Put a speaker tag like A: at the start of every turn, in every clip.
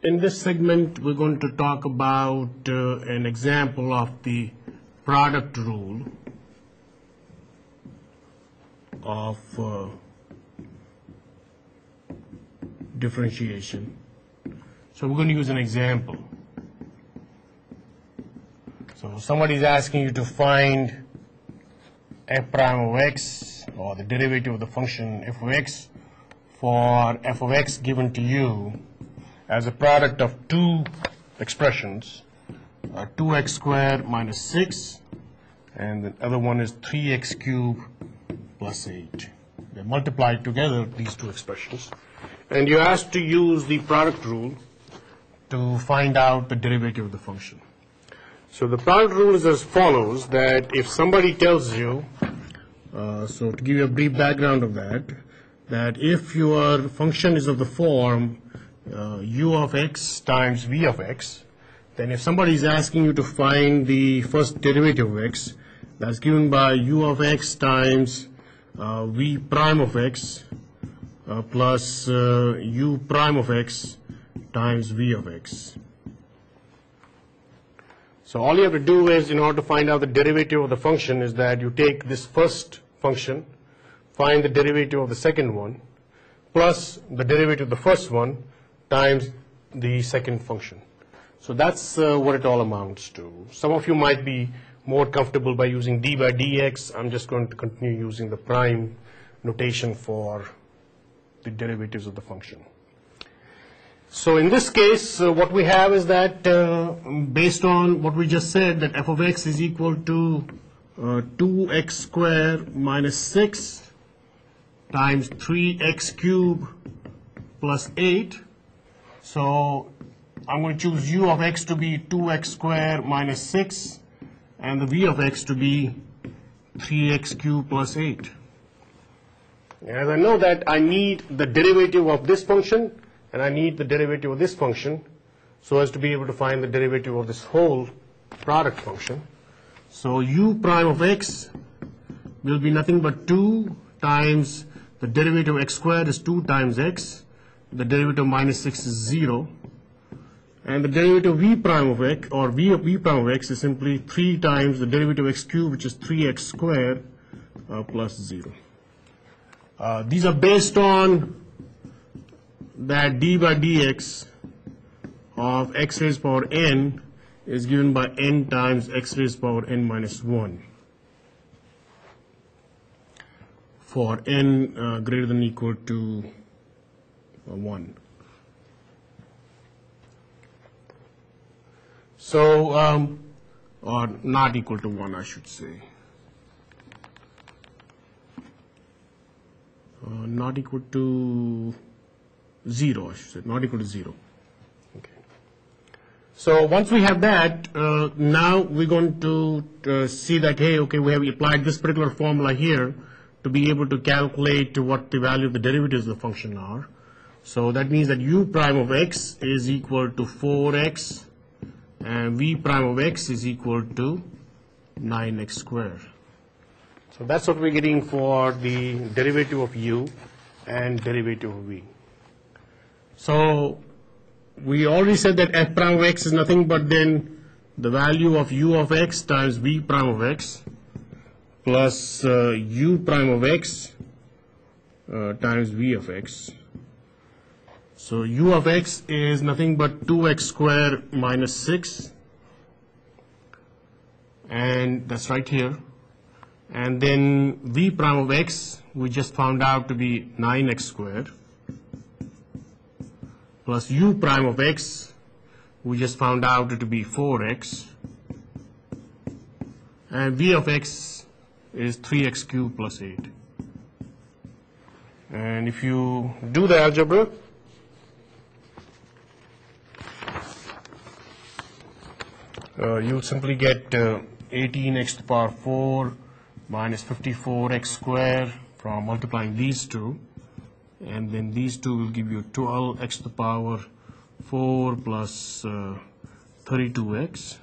A: In this segment, we're going to talk about an example of the product rule of differentiation. So we're going to use an example. So somebody is asking you to find f prime of x, or the derivative of the function f of x, for f of x given to you as a product of two expressions, 2x squared minus 6, and the other one is 3x cubed plus 8. They multiply together, these two expressions, and you're asked to use the product rule to find out the derivative of the function. So the product rule is as follows, that if somebody tells you, so to give you a brief background of that if your function is of the form u of x times v of x, then if somebody is asking you to find the first derivative of x, that's given by u of x times v prime of x plus u prime of x times v of x. So all you have to do is, in order to find out the derivative of the function, is that you take this first function, find the derivative of the second one, plus the derivative of the first one times the second function. So that's what it all amounts to. Some of you might be more comfortable by using d by dx. I'm just going to continue using the prime notation for the derivatives of the function. So in this case, what we have is that based on what we just said, that f of x is equal to 2x squared minus 6 times 3x cubed plus 8. So I'm going to choose u of x to be 2x squared minus 6 and the v of x to be 3x cubed plus 8. As I know that I need the derivative of this function and I need the derivative of this function so as to be able to find the derivative of this whole product function. So u prime of x will be nothing but 2 times the derivative of x squared is 2 times x. The derivative of minus 6 is 0. And the derivative of v prime of x, or v of v prime of x, is simply 3 times the derivative of x cubed, which is 3x squared plus 0. These are based on that d by dx of x raised to power n is given by n times x raised to power n minus 1 for n greater than or equal to 1. So, or not equal to 1, I should say. Not equal to 0, I should say, not equal to 0. Okay. So once we have that, now we're going to see that, hey, okay, we have applied this particular formula here to be able to calculate what the value of the derivatives of the function are. So that means that u prime of x is equal to 4x and v prime of x is equal to 9x squared. So that's what we're getting for the derivative of u and derivative of v. So we already said that f prime of x is nothing but then the value of u of x times v prime of x plus u prime of x times v of x. So u of x is nothing but 2x squared minus 6, and that's right here. And then v prime of x we just found out to be 9x squared plus u prime of x we just found out to be 4x, and v of x is 3x cubed plus 8. And if you do the algebra, you'll simply get 18x to the power 4 minus 54x squared from multiplying these two, and then these two will give you 12x to the power 4 plus 32x,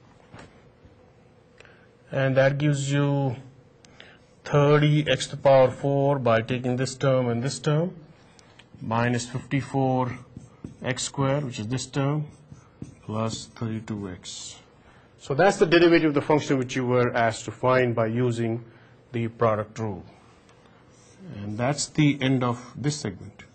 A: and that gives you 30x to the power 4 by taking this term and this term, minus 54 x squared, which is this term, plus 32x. So that's the derivative of the function which you were asked to find by using the product rule. And that's the end of this segment.